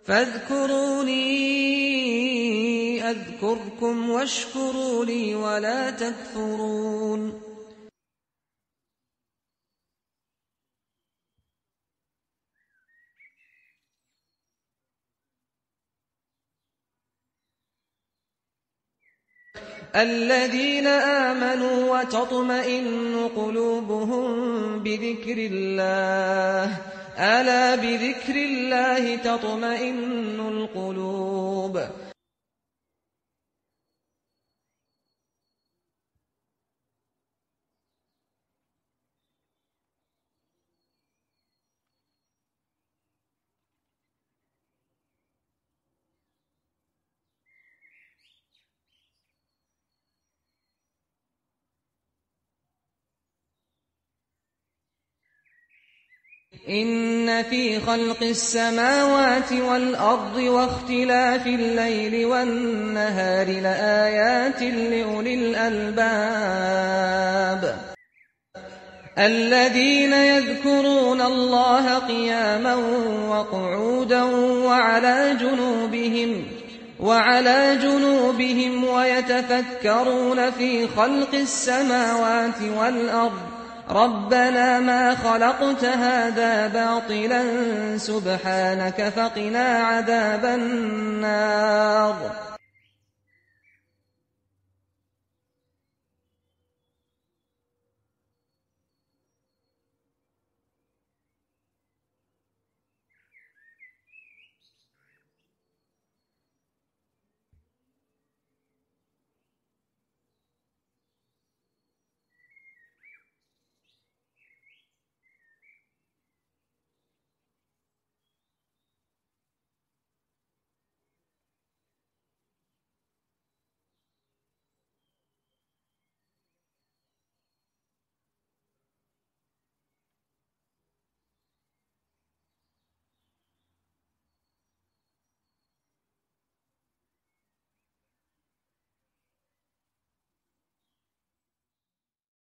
فاذكروني أذكركم واشكروا لي ولا تكفرون. الذين آمنوا وتطمئن قلوبهم بذكر الله ألا بذكر الله تطمئن القلوب. إن في خلق السماوات والأرض واختلاف الليل والنهار لآيات لأولي الألباب الذين يذكرون الله قياما وقعودا وعلى جنوبهم ويتفكرون في خلق السماوات والأرض ربنا ما خلقت هذا باطلا سبحانك فقنا عذاب النار.